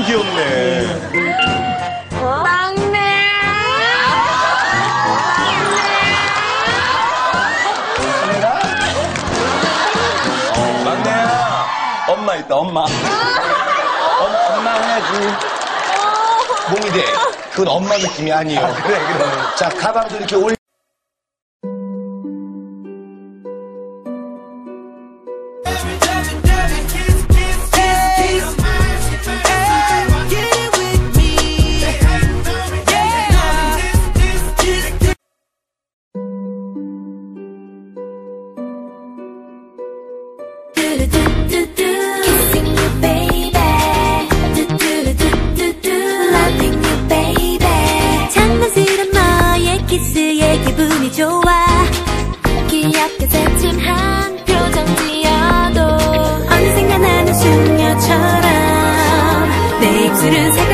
귀엽네. 막내. 막내야. 엄마 있다, 엄마. 엄마 해야지. 몸이 돼. 그건 엄마 느낌이 아니에요. 그래. 자, 가방도 이렇게 올려. Kissing you baby, loving you baby. 장난스런 너의 키스에 기분이 좋아. 귀엽게 새침한 표정 지어도 언젠가 나는 수녀처럼 내 입술은